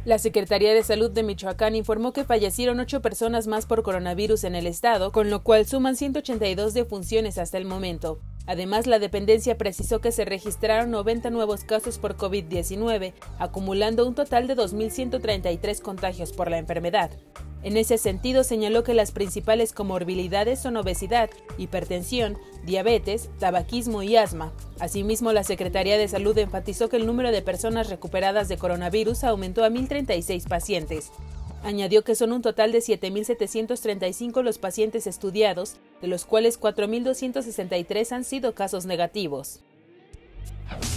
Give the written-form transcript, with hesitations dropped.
La Secretaría de Salud de Michoacán informó que fallecieron 8 personas más por coronavirus en el estado, con lo cual suman 182 defunciones hasta el momento. Además, la dependencia precisó que se registraron 90 nuevos casos por COVID-19, acumulando un total de 2.133 contagios por la enfermedad. En ese sentido, señaló que las principales comorbilidades son obesidad, hipertensión, diabetes, tabaquismo y asma. Asimismo, la Secretaría de Salud enfatizó que el número de personas recuperadas de coronavirus aumentó a 1.036 pacientes. Añadió que son un total de 7.735 los pacientes estudiados, de los cuales 4.263 han sido casos negativos.